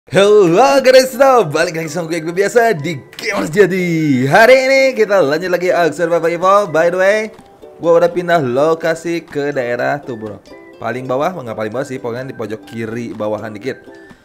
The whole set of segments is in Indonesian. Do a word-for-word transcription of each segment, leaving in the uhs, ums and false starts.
Halo guys, balik lagi sama gue yang biasa di Gamers Jadi. Hari ini kita lanjut lagi Aksar Bapak Evolve. By the way, gue udah pindah lokasi ke daerah tuh bro. Paling bawah, nggak paling bawah sih, pokoknya di pojok kiri bawahan dikit.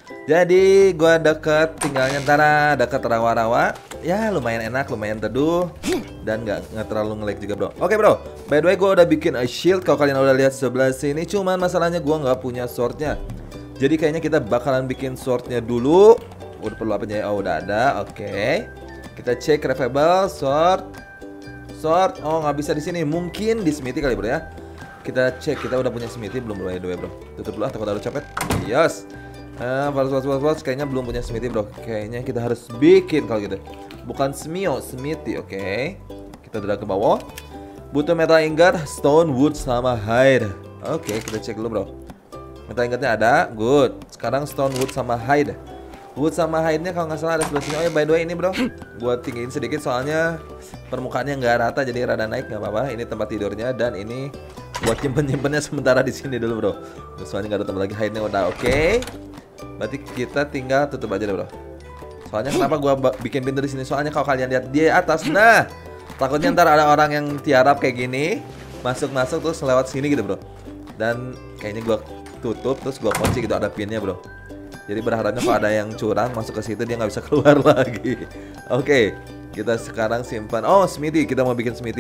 Jadi gue deket, tinggalnya antara deket rawa-rawa. Ya lumayan enak, lumayan teduh. Dan nggak nggak terlalu nge-lag juga bro. Oke bro, by the way gue udah bikin a shield. Kalau kalian udah lihat sebelah sini, cuman masalahnya gue nggak punya swordnya. Jadi kayaknya kita bakalan bikin swordnya dulu. Udah perlu apa aja? Oh udah ada, oke. Okay. Kita cek craftable sword, sword. Oh nggak bisa di sini, mungkin di smithy kali bro ya. Kita cek, kita udah punya smithy belum bro ya bro? Tutup dulu, takut ada copet. Yes. Uh, sword, sword, sword. Kayaknya belum punya smithy bro. Kayaknya kita harus bikin kalau gitu. Bukan smio, smithy, oke. Okay. Kita drag ke bawah. Butuh metal ingot, stone, wood, sama hide. Oke, okay, kita cek dulu bro. Metal ingatnya ada, good. Sekarang stone, wood, sama hide. Wood sama hide-nya kalau nggak salah ada sebelah sini. Oh ya by the way ini bro, buat tinggiin sedikit soalnya permukaannya nggak rata jadi rada naik, nggak apa-apa. Ini tempat tidurnya dan ini buat nyimpen-nyimpennya sementara di sini dulu bro. Soalnya nggak ada tambah lagi hide-nya udah oke. Okay. Berarti kita tinggal tutup aja deh bro. Soalnya kenapa gua bikin pintu di sini? Soalnya kalau kalian lihat di atas, nah takutnya ntar ada orang yang tiarap kayak gini masuk-masuk terus lewat sini gitu bro. Dan kayaknya gua tutup terus gua kunci gitu, ada pinnya bro. Jadi berharapnya kalau ada yang curang masuk ke situ dia nggak bisa keluar lagi. Oke, okay, kita sekarang simpan. Oh smithy, kita mau bikin smithy.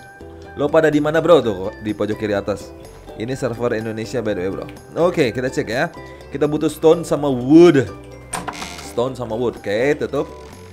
Lo pada di mana bro tuh di pojok kiri atas? Ini server Indonesia by the way bro. Oke, okay, kita cek ya. Kita butuh stone sama wood. Stone sama wood. Oke, okay, tutup.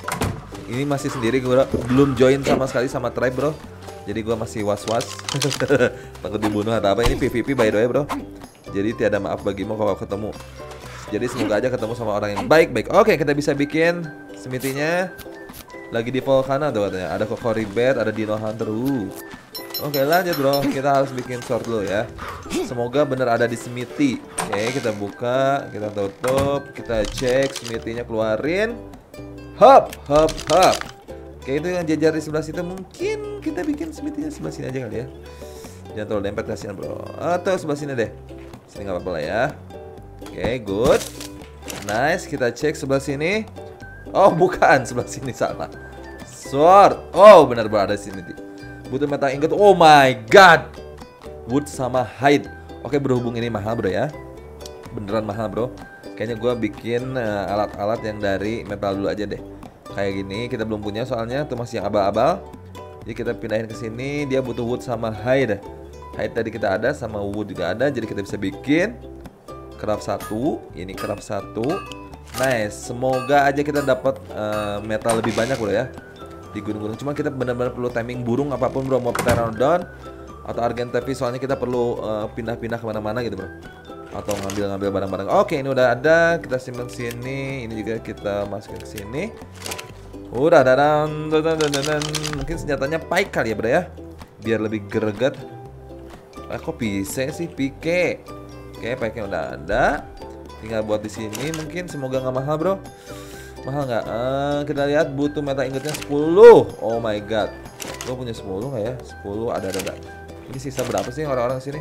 Ini masih sendiri bro, belum join sama sekali sama tribe bro. Jadi gua masih was-was. Takut dibunuh atau apa. Ini P V P by the way bro. Jadi tiada maaf bagimu kalau ketemu. Jadi semoga aja ketemu sama orang yang baik-baik. Oke, kita bisa bikin smithy-nya. Lagi di Volcano tuh katanya. Ada Kokori Bear, ada Dino Hunter. Uh. Oke, lanjut bro. Kita harus bikin sword dulu ya. Semoga bener ada di smithy. Oke, kita buka, kita tutup, kita cek smithy-nya keluarin. Hop, hop, hop. Oke, itu yang jajar di sebelah situ. Mungkin kita bikin smithy-nya sebelah sini aja kali ya. Jangan terlalu dempet kasihan bro. Atau sebelah sini deh. Sini nggak apa-apa lah ya. Oke, okay, good. Nice, kita cek sebelah sini. Oh, bukan, sebelah sini salah. Sword. Oh, benar benar ada sini. Butuh metal ingot. Oh my god. Wood sama hide. Oke, okay, berhubung ini mahal bro ya. Beneran mahal bro. Kayaknya gue bikin alat-alat uh, yang dari metal dulu aja deh. Kayak gini, kita belum punya soalnya tuh masih yang abal-abal. Jadi kita pindahin ke sini. Dia butuh wood sama hide. Hide tadi kita ada, sama wood juga ada. Jadi kita bisa bikin craft satu. Ini craft satu. Nice. Semoga aja kita dapat uh, metal lebih banyak bro ya di gunung-gunung. Cuma kita benar-benar perlu timing burung apapun bro. Mau pteranodon atau argentavis. Soalnya kita perlu pindah-pindah uh, kemana-mana gitu bro. Atau ngambil-ngambil barang-barang. Oke, ini udah ada. Kita simpan sini. Ini juga kita masukin ke sini. Udah ada. Mungkin senjatanya pike kali ya bro ya, biar lebih greget. Ah, kok bisa sih pike? Oke, pike-nya udah ada. Tinggal buat di sini mungkin, semoga nggak mahal, bro. Mahal nggak? Uh, kita lihat butuh metal ingotnya sepuluh. Oh my god. Gue punya sepuluh nggak ya? sepuluh ada ada. Ini sisa berapa sih orang-orang sini?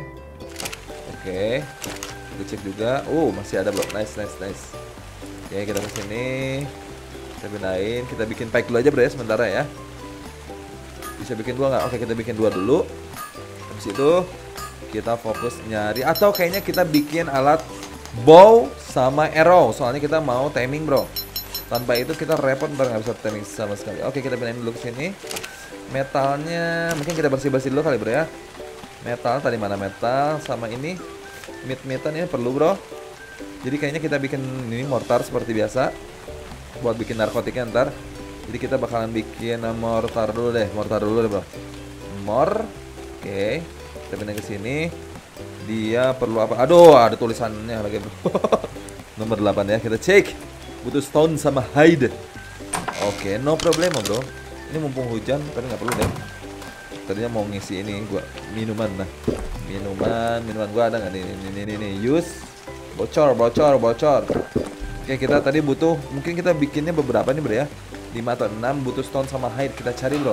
Oke. Kita cek juga. Uh, masih ada, bro. Nice, nice, nice. Oke, kita ke sini. Kita pindahin, kita bikin pike dulu aja, bro ya, sementara ya. Bisa bikin dua nggak? Oke, kita bikin dua dulu. Habis itu kita fokus nyari, atau kayaknya kita bikin alat bow sama arrow. Soalnya kita mau timing bro. Tanpa itu kita repot, ntar nggak bisa timing sama sekali. Oke, kita pindahin dulu ke sini. Metalnya mungkin kita bersih-bersih dulu kali bro ya. Metal tadi mana metal sama ini meat-meatan ini perlu bro. Jadi kayaknya kita bikin ini mortar seperti biasa buat bikin narkotiknya ntar. Jadi kita bakalan bikin mortar dulu deh, mortar dulu deh bro. Mor, oke. Okay. Kita pindah ke sini. Dia perlu apa? Aduh, ada tulisannya lagi bro. Nomor delapan ya, kita cek. Butuh stone sama hide. Oke, okay, no problem bro. Ini mumpung hujan, tapi nggak perlu deh. Tadinya mau ngisi ini gua minuman. Nah, minuman, minuman gua ada nggak nih? Ini, ini, ini, use. Bocor, bocor, bocor. Oke, kita tadi butuh, mungkin kita bikinnya beberapa nih bro ya. lima atau enam, butuh stone sama hide. Kita cari bro.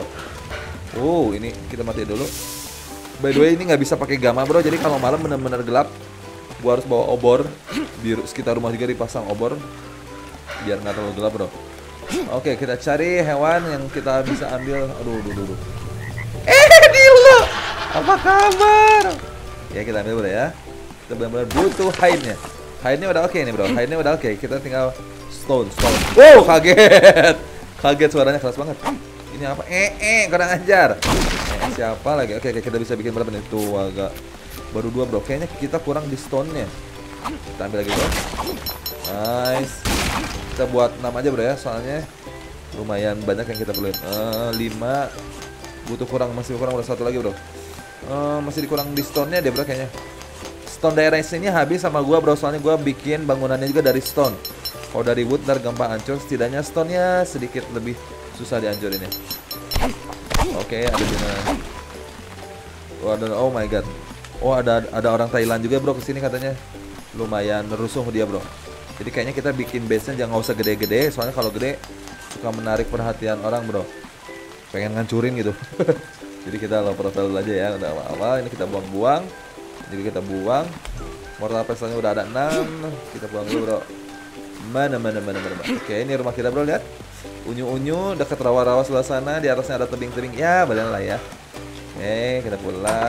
Oh, ini kita mati dulu. By the way ini nggak bisa pakai gamma bro, jadi kalau malam benar-benar gelap, gua harus bawa obor. Di sekitar rumah juga dipasang obor. biar nggak terlalu gelap bro. Oke, kita cari hewan yang kita bisa ambil. Aduh, aduh, aduh. Eh, Dilo, apa kabar? Ya kita ambil bro ya. Kita benar-benar butuh hide-nya. Hide-nya udah oke nih bro. Hide-nya udah oke. Kita tinggal stone, stone. Wow, kaget. Kaget suaranya keras banget. Ini apa? Eh, eh, kurang ajar. Eh, siapa lagi? Oke, oke, kita bisa bikin berapa nih? Tuh agak baru dua bro. Kayaknya kita kurang di stone-nya. Kita ambil lagi bro. Nice. Kita buat enam aja bro ya. Soalnya lumayan banyak yang kita perluin. Uh, lima. Butuh kurang, masih kurang udah satu lagi bro. Uh, masih dikurang di stone-nya deh bro kayaknya. Stone daerah sini habis sama gua bro. Soalnya gua bikin bangunannya juga dari stone. Kalau dari wood ntar gampang hancur. Setidaknya stone-nya sedikit lebih susah dihancurinnya. Oke, okay, ada di mana? Oh, ada, oh my god. Oh, ada ada orang Thailand juga bro kesini katanya. Lumayan rusuh dia bro. Jadi kayaknya kita bikin base-nya jangan usah gede-gede. Soalnya kalau gede suka menarik perhatian orang bro. Pengen ngancurin gitu. Jadi kita low profile aja ya. Udah awal-awal ini kita buang-buang. Jadi kita buang. Mortal pestle-nya udah ada enam. Kita buang dulu bro. Mana mana mana mana. Oke, ini rumah kita bro, lihat. Unyu-unyu dekat rawa-rawa sebelah sana, di atasnya ada tebing-tebing. Ya, balian lah ya. Oke, kita pulang.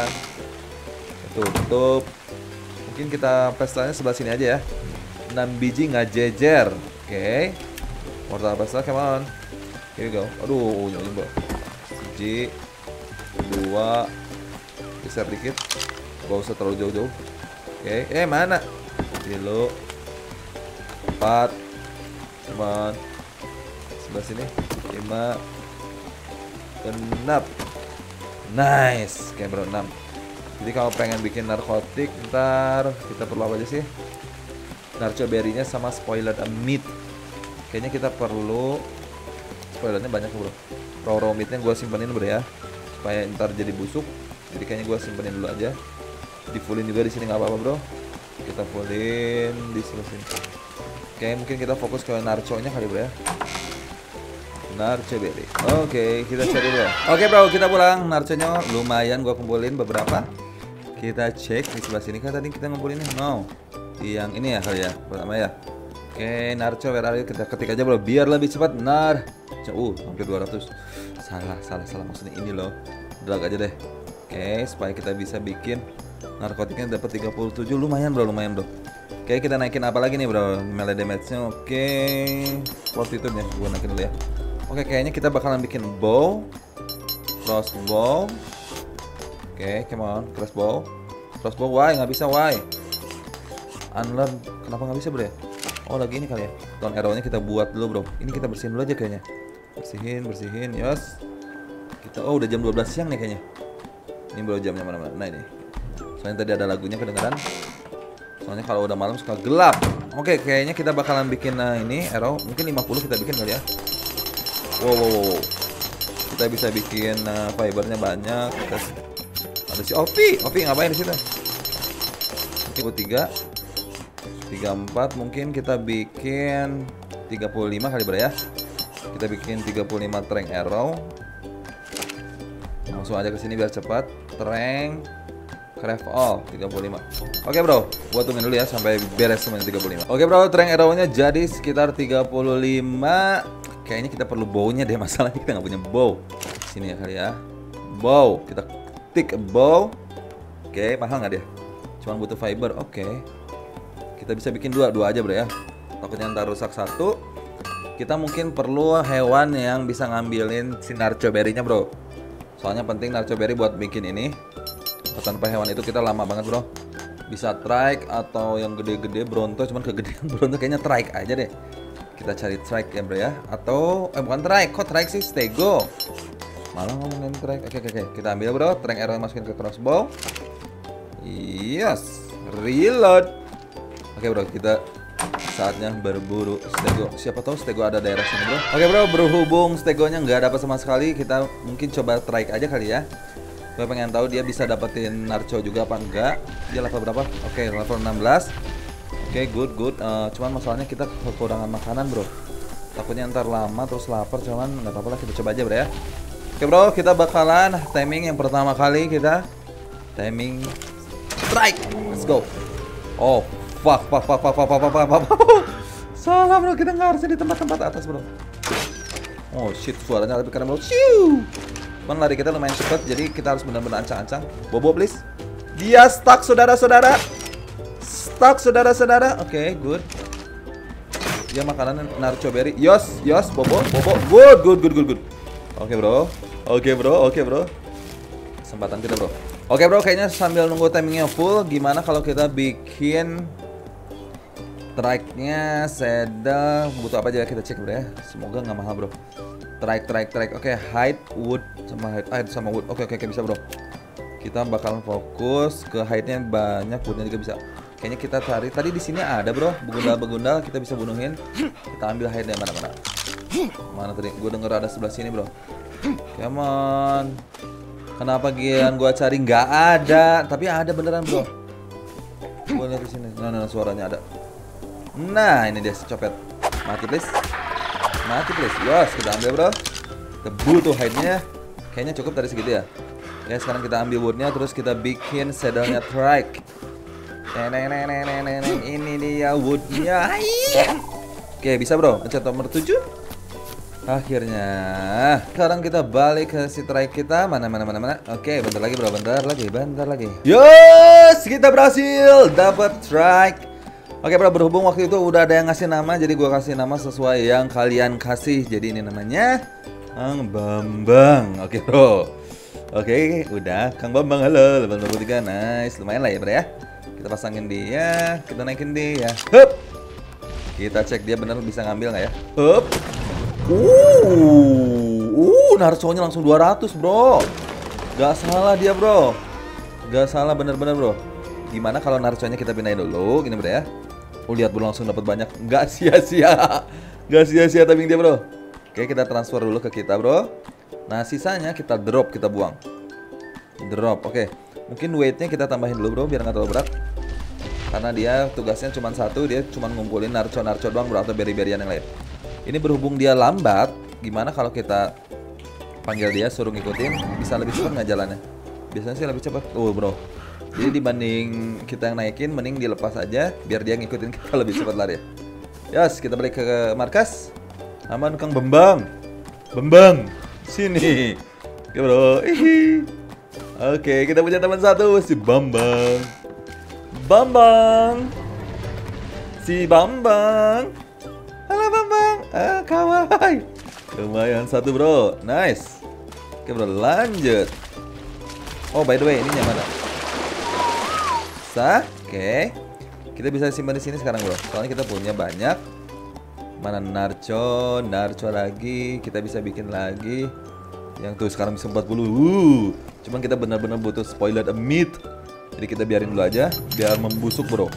Tutup. Mungkin kita pestlenya sebelah sini aja ya. enam biji nggak jejer. Oke. Mortal pestle, come on. Here we go. Aduh, unyu-unyu bro. Biji. Dua. Geser dikit. Gak usah terlalu jauh-jauh. Oke, eh mana? Dulu. Empat. Cuman sebelah sini. Lima. Enam. Nice. Oke bro, enam. Jadi kalau pengen bikin narkotik, ntar kita perlu apa aja sih? Narco berry-nya sama spoiled meat. Kayaknya kita perlu spoilernya banyak bro. Raw raw meatnya gue simpenin bro ya, supaya ntar jadi busuk. Jadi kayaknya gue simpenin dulu aja. Di fullin juga di sini nggak apa-apa bro. Kita fullin di sini. Oke, mungkin kita fokus ke narco-nya kali bro ya. Narco berry. Oke, kita cari bro. Oke bro, kita pulang. Narco-nya lumayan gue kumpulin beberapa. Kita cek di sebelah sini kan tadi kita ngumpulin nih. No. Yang ini ya kali ya, pertama ya. Oke, narco berry kita ketik aja bro biar lebih cepat. Nar. Uh, hampir dua ratus. Salah, salah, salah maksudnya ini loh. Drag aja deh. Oke, supaya kita bisa bikin narkotiknya dapat tiga puluh tujuh, lumayan bro, lumayan bro. Oke, kita naikin apa lagi nih bro? Melee damage-nya. Oke. Fortitude-nya gua naikin dulu ya. Oke, kayaknya kita bakalan bikin bow, crossbow. Oke, come on, crossbow. Crossbow, why nggak bisa, why? Unlearn, kenapa nggak bisa bro ya? Oh lagi ini kali ya. Tone arrow-nya kita buat dulu bro. Ini kita bersihin dulu aja kayaknya. Bersihin, bersihin, yes. Kita, oh udah jam dua belas siang nih kayaknya. Ini bro jamnya mana-mana. Nah ini. Soalnya tadi ada lagunya kedengeran. Soalnya kalau udah malam suka gelap. Oke, kayaknya kita bakalan bikin uh, ini arrow. Mungkin lima puluh kita bikin kali ya. Wow, wow, wow. Kita bisa bikin uh, fibernya banyak. Kita, ada si Ovi. Ovi ngapain di situ? Oke, tiga. tiga puluh empat mungkin kita bikin tiga puluh lima kali bro ya. Kita bikin tiga puluh lima trank arrow. Langsung aja ke sini biar cepat. Trank craft all tiga puluh lima. Oke bro, gua tungguin dulu ya sampai beres semuanya tiga puluh lima. Oke bro, trank arrow-nya jadi sekitar tiga puluh lima. Kayaknya kita perlu bow-nya deh, masalahnya kita nggak punya bow. Sini ya kali ya. Bow, kita tik bow. Oke, mahal nggak dia? Cuman butuh fiber. Oke. Kita bisa bikin dua, dua aja bro ya. Takutnya ntar rusak satu. Kita mungkin perlu hewan yang bisa ngambilin si narco berry-nya bro. Soalnya penting narco berry buat bikin ini. Tanpa hewan itu kita lama banget bro. Bisa trike atau yang gede-gede bronto, cuman kegedean bronto kayaknya trike aja deh. Kita cari trike ya bro ya. Atau, eh bukan trike, kok trike sih? Stego. Malah ngomongin trike. Oke, oke, oke. Kita ambil bro, trank arrow masukin ke crossbow. Yes, reload. Oke bro, kita saatnya berburu stego. Siapa tahu stego ada daerah sini bro. Oke bro, berhubung stegonya nggak dapat sama sekali, kita mungkin coba trike aja kali ya. Gue pengen tahu dia bisa dapetin narco juga apa enggak. Dia level berapa? Oke, level enam belas. Oke, good, good. Uh, cuman masalahnya kita kekurangan makanan bro. Takutnya ntar lama terus lapar, cuman nggak apa-apa lah, kita coba aja bro ya. Oke bro, kita bakalan timing yang pertama kali kita timing strike. Let's go. Oh. Fuck, fuck, fuck, fuck, fuck, fuck, fuck, fuck, fuck. Salah bro, kita nggak harusnya di tempat-tempat atas bro. Oh shit, suaranya lebih keren bro. Ciu. Cuman lari kita lumayan cepet, jadi kita harus benar-benar ancang-ancang. Bobo please. Dia stuck saudara-saudara. Stuck saudara-saudara. Oke, okay, good. Dia makanan naruto berry. Yos, yos, bobo, bobo. Good, good, good, good, good. Oke okay, bro. Oke okay, bro, oke okay, bro. Kesempatan kita bro. Oke okay, bro, kayaknya sambil nunggu timingnya full, gimana kalau kita bikin trike-nya saddle, butuh apa aja kita cek bro ya. Semoga nggak mahal bro. Trike, trike, trike. Oke, okay, hide, wood sama hide, hide sama wood. Oke, okay, oke, okay, bisa bro. Kita bakalan fokus ke hide-nya banyak, woodnya juga bisa. Kayaknya kita cari. Tadi di sini ada bro, begundal-begundal kita bisa bunuhin. Kita ambil hide-nya mana-mana. Mana tadi? Gue denger ada sebelah sini bro. Come on. Kenapa gian gua cari nggak ada? Tapi ada beneran bro. Gue lihat di sini. Nah, nah, suaranya ada. Nah, ini dia si copet. Mati please. Mati please. Yos, kita ambil bro. Kita butuh hide-nya. Kayaknya cukup tadi segitu ya. Ya, sekarang kita ambil woodnya, terus kita bikin saddle-nya trike. Ini dia woodnya. Oke, bisa bro. Pencet nomor tujuh. Akhirnya. Sekarang kita balik ke si trike kita. Mana mana mana mana. Oke, bentar lagi bro, bentar lagi, bentar lagi. Yes, kita berhasil dapat trike. Oke bro, berhubung waktu itu udah ada yang ngasih nama, jadi gua kasih nama sesuai yang kalian kasih. Jadi ini namanya Kang Bambang. Oke bro. Oke, udah Kang Bambang, halo. delapan puluh tiga, nice. Lumayan lah ya bro ya. Kita pasangin dia, kita naikin dia. Hup. Kita cek dia bener bisa ngambil nggak ya. Hup. Uh, uh, Naruto-nya langsung dua ratus bro. Gak salah dia bro. Gak salah bener-bener bro. Gimana kalau Naruto-nya kita pindahin dulu, gini bro ya. Oh lihat bro, langsung dapat banyak. Gak sia-sia. Gak sia-sia timing dia bro. Oke, kita transfer dulu ke kita bro. Nah sisanya kita drop, kita buang. Drop, oke. Mungkin weight-nya kita tambahin dulu bro, biar gak terlalu berat. Karena dia tugasnya cuma satu, dia cuma ngumpulin Naruto-Naruto doang bro, atau berry-berryan yang lain. Ini berhubung dia lambat, gimana kalau kita panggil dia, suruh ngikutin, bisa lebih cepat nggak jalannya? Biasanya sih lebih cepat. Oh bro, jadi dibanding kita yang naikin, mending dilepas aja, biar dia ngikutin kita lebih cepat lari. Yes, kita balik ke markas. Aman Kang Bambang. Bambang, sini. Oke bro. Ihi. Oke, kita punya teman satu, si Bambang. Bambang. Si Bambang. Halo Bambang. Ah, kawaii. Lumayan satu bro. Nice. Oke bro, lanjut. Oh by the way, ini yang mana? Sah. Oke. Kita bisa simpan di sini sekarang bro. Soalnya kita punya banyak. Mana Naruto, Naruto lagi. Kita bisa bikin lagi. Yang tuh sekarang bisa empat puluh. Uh. Cuman kita benar-benar butuh spoiled meat. Jadi kita biarin dulu aja, biar membusuk bro.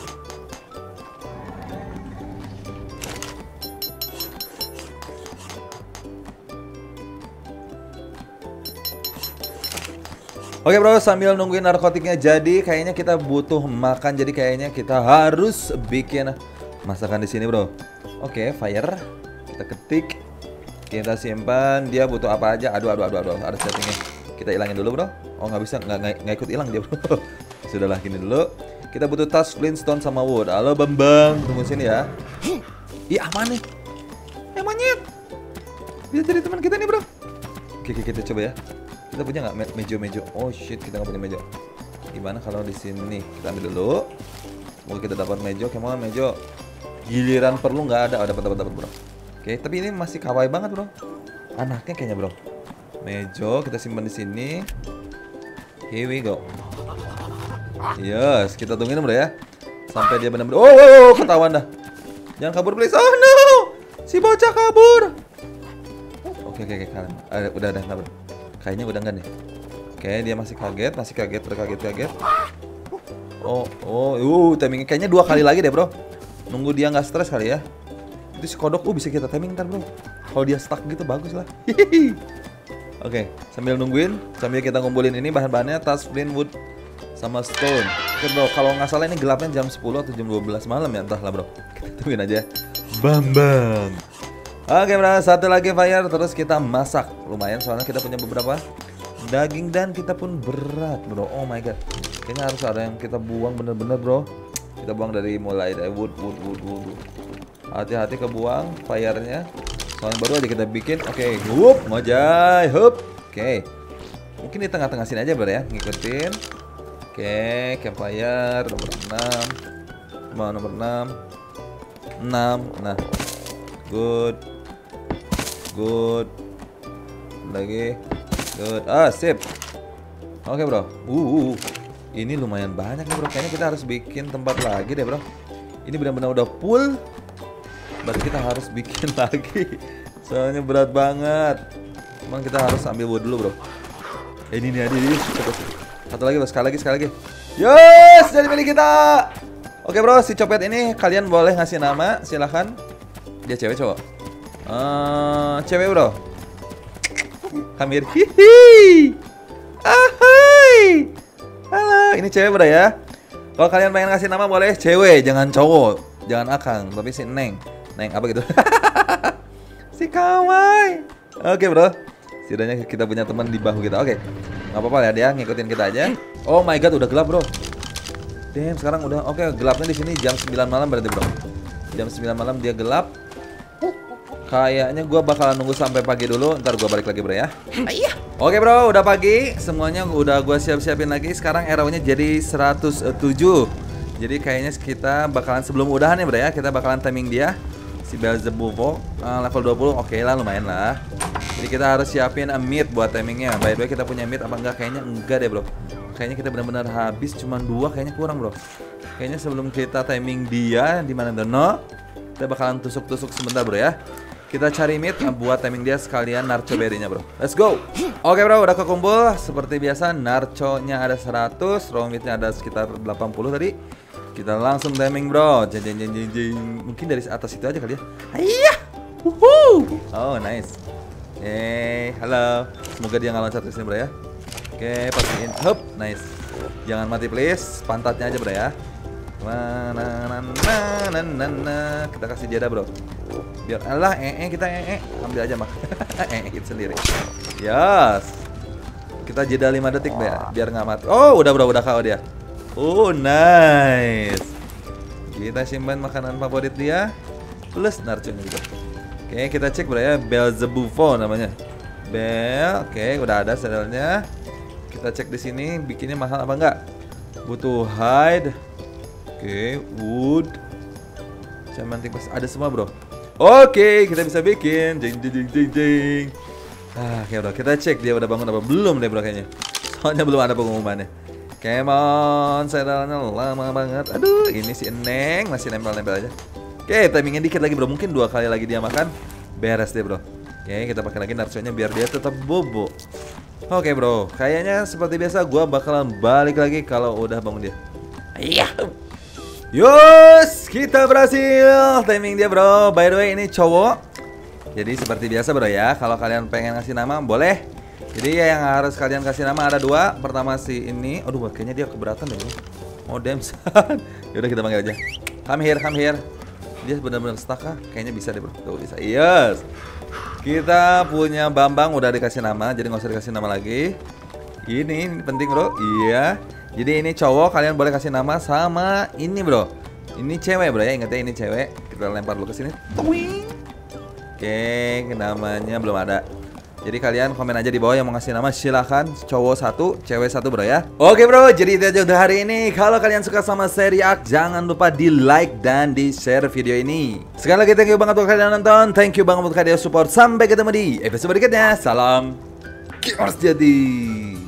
Oke bro, sambil nungguin narkotiknya jadi, kayaknya kita butuh makan. Jadi kayaknya kita harus bikin masakan di sini bro. Oke, fire. Kita ketik, kita simpan. Dia butuh apa aja? Aduh, aduh, aduh, aduh. Ada settingnya. Kita ilangin dulu bro. Oh nggak bisa, nggak nggak ikut hilang dia bro. Sudahlah, gini dulu. Kita butuh tas flintstone sama wood. Halo Bambang, tunggu sini ya. Ih, aman nih. Eh monyet. Bisa jadi teman kita nih bro. Oke, kita coba ya. Kita punya nggak me mejo-mejo? Oh shit, kita nggak punya mejo. Gimana kalau di sini kita ambil dulu? Semoga kita dapat mejo. Come on mejo. Giliran perlu nggak ada. Oh dapat dapat dapat bro. Oke, tapi ini masih kawaii banget bro. Anaknya kayaknya bro. Mejo kita simpan di sini. Here we go. Yes, kita tungguin bro ya. Sampai dia benar-benar. Oh, oh, oh, ketahuan dah. Jangan kabur please. Oh no, si bocah kabur. Oke oke oke kalian. Uh, udah udah nggak bro. Kayaknya udah enggak nih. Oke, dia masih kaget, masih kaget, terkaget-kaget. Oh, oh, uh, timingnya kayaknya dua kali lagi deh, bro. Nunggu dia nggak stres kali ya. Itu si kodok, uh bisa kita timing ntar, bro. Kalau dia stuck gitu bagus lah. Oke, sambil nungguin, sambil kita ngumpulin ini bahan-bahannya, tas, flint, wood, sama stone. Oke, bro, kalau nggak salah ini gelapnya jam sepuluh atau jam dua belas malam ya, entahlah, bro. Kita tungguin aja. Bambang. Oke bro, satu lagi fire, terus kita masak. Lumayan soalnya kita punya beberapa daging dan kita pun berat bro. Oh my god, kayaknya harus ada yang kita buang bener-bener bro. Kita buang dari mulai dari wood, wood, wood, wood, wood. Hati-hati kebuang fire-nya. Soalnya baru aja kita bikin. Oke, okay. Hup, ngojay, hup. Oke. Okay. Mungkin di tengah-tengah sini aja bro ya, ngikutin. Oke, okay. Campfire nomor enam. Mau nomor enam. enam. Nah. Good. Good. Lagi. Good. Ah, sip. Oke, okay, bro. Uh, uh. Ini lumayan banyak nih, bro. Kayaknya kita harus bikin tempat lagi deh, bro. Ini benar-benar udah full. Berarti kita harus bikin lagi. Soalnya berat banget. Cuman kita harus ambil wood dulu, bro. Eh, ini nih, ini, ini. Satu lagi, bro. Sekali lagi, sekali lagi. Yes, jadi milik kita. Oke, bro. Si copet ini kalian boleh ngasih nama. Silahkan. Dia cewek, cowok? Uh, cewek, bro. Kamir. Hihi. Ahai. Halo, ini cewek, bro ya. Kalau kalian pengen ngasih nama boleh cewek, jangan cowok. Jangan Akang, tapi si Neng. Neng apa gitu. Si Kawai. Oke, bro. Setidaknya kita punya teman di bahu kita. Oke. Nggak apa-apa ya, dia ngikutin kita aja. Oh my god, udah gelap, bro. Damn, sekarang udah oke, gelapnya di sini jam sembilan malam berarti, bro. Jam sembilan malam dia gelap. Kayaknya gua bakalan nunggu sampai pagi dulu, ntar gua balik lagi, bro ya. Iya. Oke, bro, udah pagi. Semuanya udah gua siap-siapin lagi. Sekarang arrow-nya jadi seratus tujuh. Jadi kayaknya kita bakalan sebelum udahan ya, bro ya, kita bakalan timing dia. Si Beelzebub uh, level dua puluh, oke okay lah, lumayan lah. Jadi kita harus siapin a meat buat timingnya. By the way, kita punya meat apa enggak? Kayaknya enggak deh, bro. Kayaknya kita benar-benar habis, cuma dua, kayaknya kurang, bro. Kayaknya sebelum kita timing dia di mana dono, kita bakalan tusuk-tusuk sebentar, bro ya. Kita cari meat uh, buat timing dia sekalian narco berry-nya, bro. Let's go. Oke, okay, bro, udah kekumpul. Seperti biasa, narco-nya ada seratus, raw meat-nya ada sekitar delapan puluh tadi. Kita langsung timing, bro. Jeng jeng jeng jeng jeng. Mungkin dari atas itu aja kali ya. Iya. Wuhu. Oh, nice. Oke, okay, halo. Semoga dia nggak loncat ke sini, bro ya. Oke, okay, pastiin. Hup, nice. Jangan mati please. Pantatnya aja, bro ya. Nah, nah, nah, nah, nah, nah, nah. Kita kasih jeda, bro. Biar Allah, ee, kita ee. Ambil aja mak. Ee kita sendiri. Yes. Kita jeda lima detik, bro ya. Biar nggak mati. Oh, udah, bro, udah K O dia. Oh, nice. Kita simpan makanan favorit dia plus narconya juga. Oke, kita cek, bro ya. Beelzebub namanya. Bel, oke, udah ada saddle-nya. Kita cek di sini bikinnya mahal apa enggak? Butuh hide. Oke, wood. Cementing pas ada semua, bro. Oke, kita bisa bikin. Jeng jeng jeng jeng jeng. Ah, oke, bro. Kita cek dia udah bangun apa belum deh, bro, kayaknya. Soalnya belum ada pengumumannya. Come on, saddle-nya lama banget. Aduh, ini si Neng masih nempel-nempel aja. Oke, timingnya dikit lagi, bro. Mungkin dua kali lagi dia makan. Beres deh, bro. Oke, kita pakai lagi narconya biar dia tetap bobo. Oke, bro. Kayaknya seperti biasa gua bakalan balik lagi kalau udah bangun dia. Iya. Yus, kita berhasil. Timing dia, bro. By the way, ini cowok. Jadi seperti biasa, bro ya. Kalau kalian pengen ngasih nama, boleh. Jadi ya yang harus kalian kasih nama ada dua. Pertama si ini. Aduh, kayaknya dia keberatan deh, bro. Oh, damn. Yaudah kita panggil aja. Come here, come here. Dia benar-benar stuck kah? Kayaknya bisa deh, bro. Tuh, bisa. Yes. Kita punya Bambang udah dikasih nama. Jadi nggak usah dikasih nama lagi. Ini, ini penting, bro. Iya. Jadi ini cowok, kalian boleh kasih nama sama ini, bro. Ini cewek, bro ya. Ingat ya, ini cewek. Kita lempar dulu ke sini. Oke, namanya belum ada. Jadi kalian komen aja di bawah yang mau ngasih nama, silahkan. Cowok satu, cewek satu, bro ya. Oke, bro, jadi itu aja untuk hari ini. Kalau kalian suka sama seri Ark, jangan lupa di like dan di share video ini. Sekali lagi thank you banget buat kalian nonton. Thank you banget buat kalian support. Sampai ketemu di episode berikutnya. Salam Gamers Jadi.